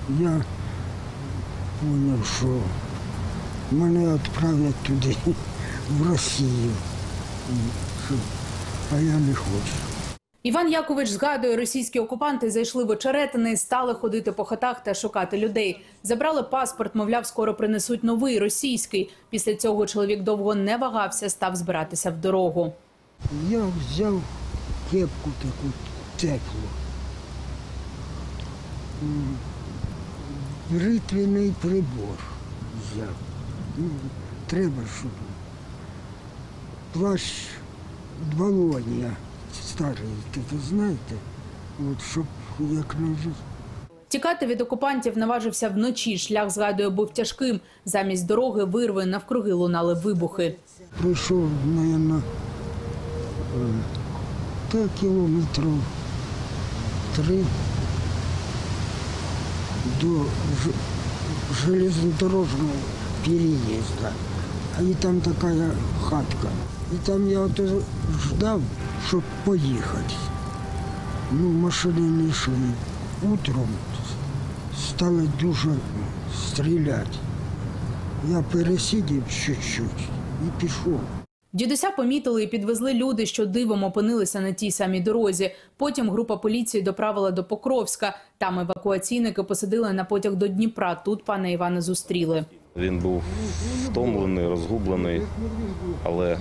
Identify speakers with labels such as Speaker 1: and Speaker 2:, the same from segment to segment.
Speaker 1: Я зрозумів, що мене відправлять туди, в Росію, а я не хочу.
Speaker 2: Іван Якович згадує, російські окупанти зайшли в Очеретине, стали ходити по хатах та шукати людей. Забрали паспорт, мовляв, скоро принесуть новий, російський. Після цього чоловік довго не вагався, став збиратися в дорогу.
Speaker 1: Я взяв кепку таку теплу, бритвенний прибор взяв. Треба, щоб плащ дволоння старий, ви знаєте, щоб як не жити.
Speaker 2: Тікати від окупантів наважився вночі. Шлях, згадує, був тяжким. Замість дороги вирви, навкруги лунали вибухи.
Speaker 1: Пройшов, мабуть, кілометрів 3 до железнодорожного переїзду. І там така хатка. І там я ждав, щоб поїхати. Машини не йшли. Утром стали дуже стріляти. Я пересидів чуть-чуть і пішов.
Speaker 2: Дідуся помітили і підвезли люди, що дивом опинилися на тій самій дорозі. Потім група поліції доправила до Покровська. Там евакуаційники посадили на потяг до Дніпра. Тут пана Івана зустріли.
Speaker 3: Він був втомлений, розгублений, але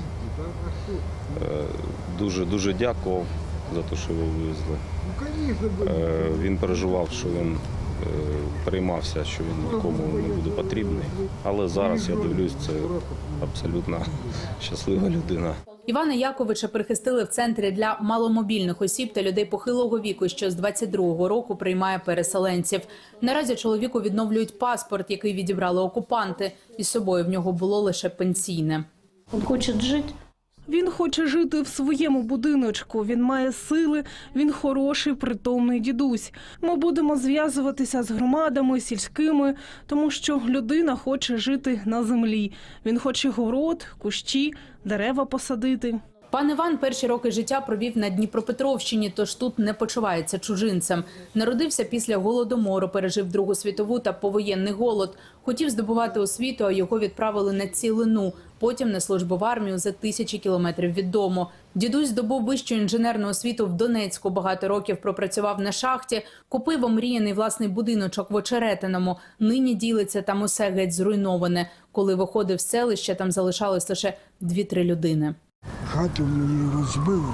Speaker 3: дуже дякував за те, що його вивезли. Він переживав, що він переймався, що він нікому не буде потрібний. Але зараз, я дивлюсь, це абсолютно щаслива людина.
Speaker 2: Івана Яковича прихистили в центрі для маломобільних осіб та людей похилого віку, що з 22-го року приймає переселенців. Наразі чоловіку відновлюють паспорт, який відібрали окупанти. Із собою в нього було лише пенсійне.
Speaker 4: Він хоче жити.
Speaker 5: Він хоче жити в своєму будиночку, він має сили, він хороший, притомний дідусь. Ми будемо зв'язуватися з громадами, сільськими, тому що людина хоче жити на землі. Він хоче город, кущі, дерева посадити.
Speaker 2: Пан Іван перші роки життя провів на Дніпропетровщині, тож тут не почувається чужинцем. Народився після Голодомору, пережив Другу світову та повоєнний голод. Хотів здобувати освіту, а його відправили на цілину. Потім на службу в армію за 1000 кілометрів від дому. Дідусь здобув вищу інженерну освіту в Донецьку, багато років пропрацював на шахті, купив омріяний власний будиночок в Очеретиному. Нині ділиться, там усе геть зруйноване. Коли виходив з селища, там залишалось лише 2-3 людини.
Speaker 1: Хату мені розбили,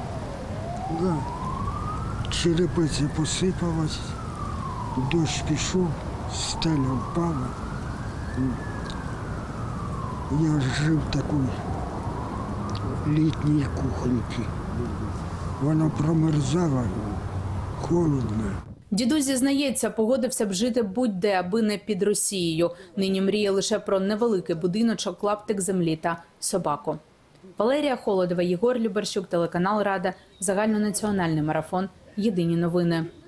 Speaker 1: черепиця посипалась, дощ пішов, стеля впала. Я жив в такій літній кухонці. Вона промерзала, холодно.
Speaker 2: Дідусь зізнається, погодився б жити будь-де, аби не під Росією. Нині мріє лише про невеликий будиночок, клаптик землі та собаку. Валерія Холодова, Єгор Любарщук, телеканал Рада, загальнонаціональний марафон. Єдині новини.